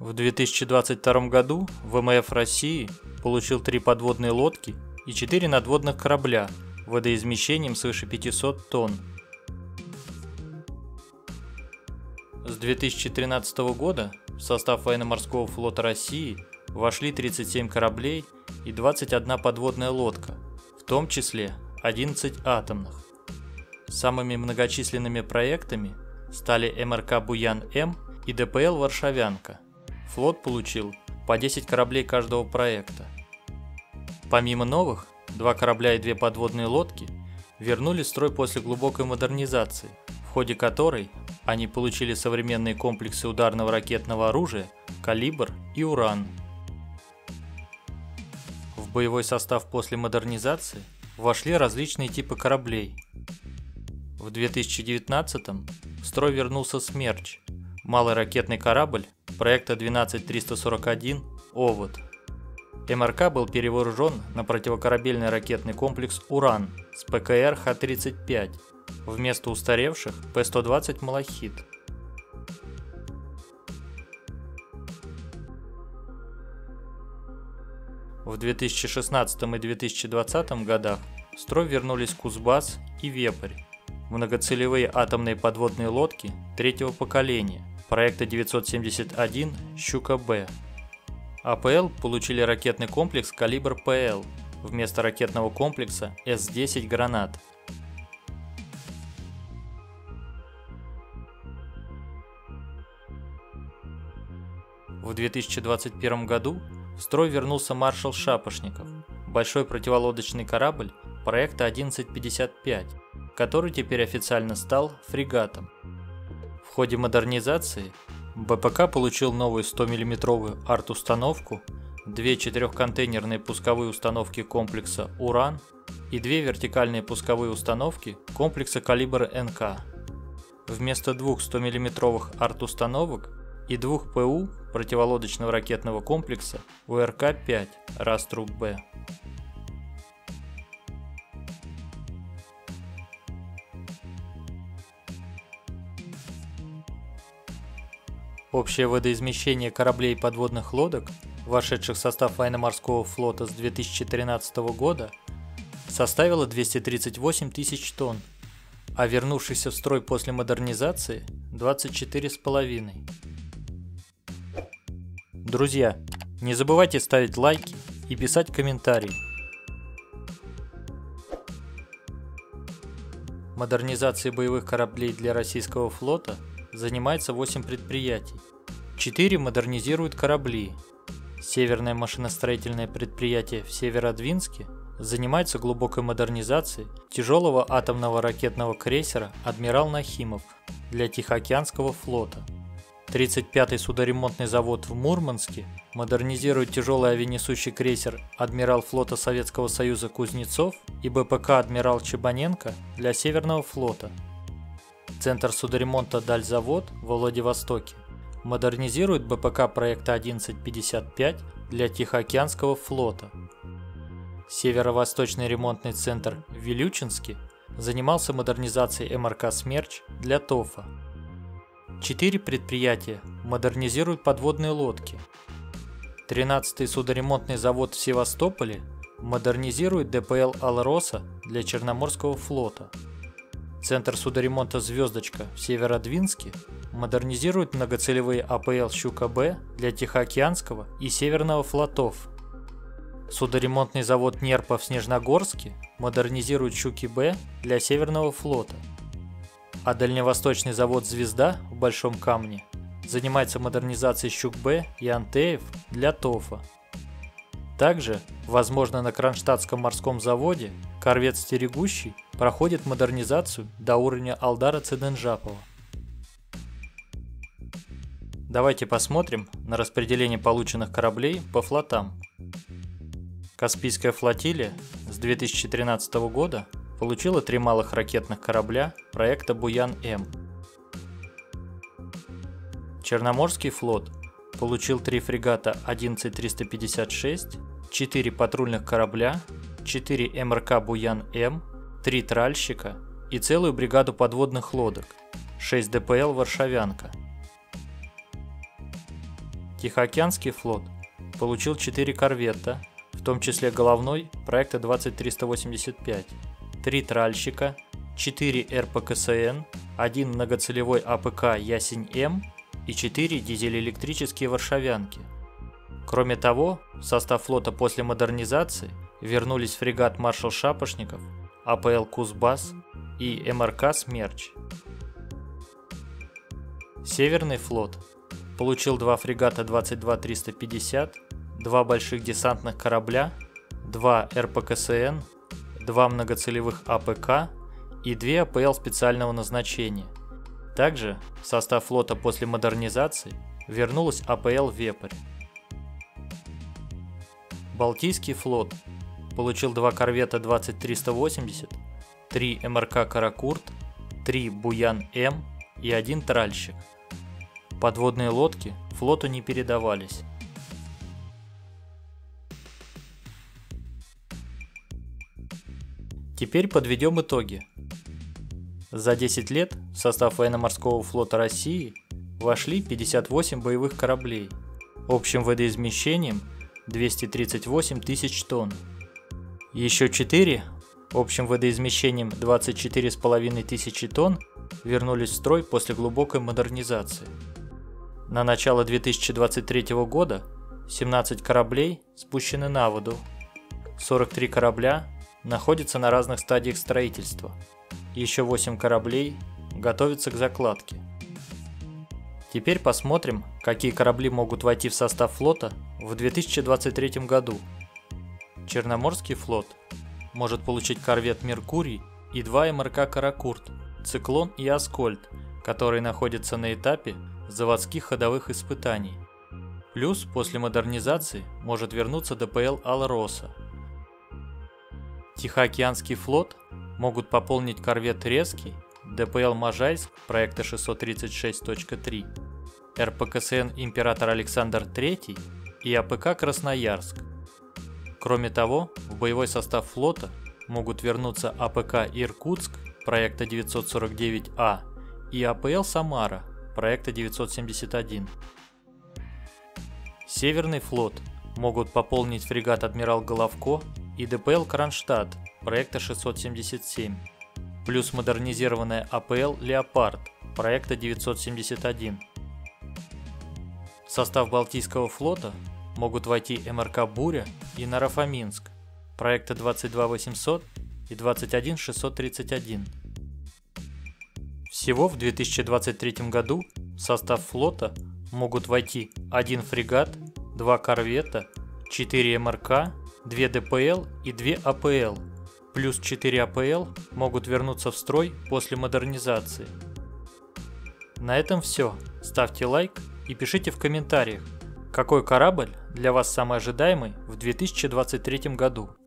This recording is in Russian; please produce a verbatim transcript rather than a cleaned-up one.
В две тысячи двадцать втором году ВМФ России получил три подводные лодки и четыре надводных корабля водоизмещением свыше пятисот тонн. С две тысячи тринадцатого года в состав военно-морского флота России вошли тридцать семь кораблей и двадцать одна подводная лодка, в том числе одиннадцать атомных. Самыми многочисленными проектами стали МРК «Буян-М» и ДПЛ «Варшавянка». Флот получил по десять кораблей каждого проекта. Помимо новых, два корабля и две подводные лодки вернули в строй после глубокой модернизации, в ходе которой они получили современные комплексы ударного ракетного оружия «Калибр» и «Уран». В боевой состав после модернизации вошли различные типы кораблей. В две тысячи девятнадцатом в строй вернулся «Смерч», малый ракетный корабль проекта двенадцать триста сорок один «Овод». МРК был перевооружен на противокорабельный ракетный комплекс «Уран» с ПКР Х тридцать пять вместо устаревших П сто двадцать «Малахит». В две тысячи шестнадцатом и две тысячи двадцатом годах в строй вернулись «Кузбасс» и «Вепрь», многоцелевые атомные подводные лодки третьего поколения проекта девятьсот семьдесят один «Щука-Б». АПЛ получили ракетный комплекс «Калибр-ПЛ» вместо ракетного комплекса С десять «Гранат». В две тысячи двадцать первом году в строй вернулся «Маршал Шапошников», большой противолодочный корабль проекта одиннадцать пятьдесят пять, который теперь официально стал фрегатом. В ходе модернизации БПК получил новую сто-миллиметровую арт-установку, две четырехконтейнерные пусковые установки комплекса «Уран» и две вертикальные пусковые установки комплекса «Калибр-НК». Вместо двух сто-миллиметровых арт-установок и двух ПУ противолодочного ракетного комплекса УРК пять «Раструб-Б». Общее водоизмещение кораблей и подводных лодок, вошедших в состав военно-морского флота с две тысячи тринадцатого года, составило двести тридцать восемь тысяч тонн, а вернувшихся в строй после модернизации – двадцать четыре с половиной. Друзья, не забывайте ставить лайки и писать комментарии. Модернизацией боевых кораблей для российского флота занимается восемь предприятий. четыре модернизируют корабли. Северное машиностроительное предприятие в Северодвинске занимается глубокой модернизацией тяжелого атомного ракетного крейсера «Адмирал Нахимов» для Тихоокеанского флота. тридцать пятый судоремонтный завод в Мурманске модернизирует тяжелый авианесущий крейсер «Адмирал флота Советского Союза Кузнецов» и БПК «Адмирал Чебаненко» для Северного флота. Центр судоремонта «Дальзавод» во Владивостоке модернизирует БПК проекта одиннадцать пятьдесят пять для Тихоокеанского флота. Северо-восточный ремонтный центр в Вилючинске занимался модернизацией МРК «Смерч» для ТОФа. Четыре предприятия модернизируют подводные лодки. тринадцатый судоремонтный завод в Севастополе модернизирует ДПЛ «Алроса» для Черноморского флота. Центр судоремонта «Звездочка» в Северодвинске модернизирует многоцелевые АПЛ «Щука-Б» для Тихоокеанского и Северного флотов. Судоремонтный завод «Нерпа» в Снежногорске модернизирует «Щуки-Б» для Северного флота. А дальневосточный завод «Звезда» в Большом Камне занимается модернизацией «Щук-Б» и «Антеев» для ТОФа. Также, возможно, на Кронштадтском морском заводе корвет «Стерегущий» проходит модернизацию до уровня Алдара Циденжапова. Давайте посмотрим на распределение полученных кораблей по флотам. Каспийская флотилия с две тысячи тринадцатого года получила три малых ракетных корабля проекта «Буян-М». Черноморский флот получил три фрегата одиннадцать триста пятьдесят шесть, четыре патрульных корабля, четыре МРК «Буян-М», три тральщика и целую бригаду подводных лодок, шесть ДПЛ «Варшавянка». Тихоокеанский флот получил четыре корвета, в том числе головной проекта двадцать триста восемьдесят пять, три тральщика, четыре эр пэ ка эс эн, один многоцелевой а пэ ка «Ясень-М» и четыре дизель-электрические «Варшавянки». Кроме того, в состав флота после модернизации вернулись фрегат «Маршал Шапошников», а пэ эл «Кузбасс» и эм эр ка «Смерч». Северный флот получил два фрегата двадцать два триста пятьдесят, два больших десантных корабля, два эр пэ ка эс эн, два многоцелевых а пэ ка и две а пэ эл специального назначения. Также в состав флота после модернизации вернулась а пэ эл «Вепрь». Балтийский флот получил два корвета двадцать триста восемьдесят, три эм эр ка «Каракурт», три «Буян-М» и один тральщик. Подводные лодки флоту не передавались. Теперь подведем итоги. За десять лет в состав военно-морского флота России вошли пятьдесят восемь боевых кораблей, общим водоизмещением двести тридцать восемь тысяч тонн. Еще четыре, общим водоизмещением двадцать четыре с половиной тысячи тонн, вернулись в строй после глубокой модернизации. На начало две тысячи двадцать третьего года семнадцать кораблей спущены на воду, сорок три корабля находятся на разных стадиях строительства, еще восемь кораблей готовятся к закладке. Теперь посмотрим, какие корабли могут войти в состав флота в две тысячи двадцать третьем году. Черноморский флот может получить корвет «Меркурий» и два эм эр ка «Каракурт», «Циклон» и «Аскольд», которые находятся на этапе заводских ходовых испытаний. Плюс после модернизации может вернуться дэ пэ эл «Алроса». Тихоокеанский флот могут пополнить корвет «Резкий», дэ пэ эл «Можайск» проекта шестьсот тридцать шесть точка три, эр пэ ка эс эн «Император Александр третий» и а пэ ка «Красноярск». Кроме того, в боевой состав флота могут вернуться а пэ ка «Иркутск» проекта девятьсот сорок девять а и а пэ эл «Самара» проекта девятьсот семьдесят один. Северный флот могут пополнить фрегат «Адмирал Головко» и дэ пэ эл «Кронштадт» проекта шестьсот семьдесят семь, плюс модернизированная а пэ эл «Леопард» проекта девятьсот семьдесят один. В состав Балтийского флота могут войти эм эр ка «Буря» и «Наро-Фоминск» проекта двадцать два восемьсот и двадцать один шестьсот тридцать один. Всего в две тысячи двадцать третьем году в состав флота могут войти один фрегат, два корвета, четыре эм эр ка, две дэ пэ эл и две а пэ эл, плюс четыре а пэ эл могут вернуться в строй после модернизации. На этом все. Ставьте лайк и пишите в комментариях, какой корабль для вас самый ожидаемый в две тысячи двадцать третьем году.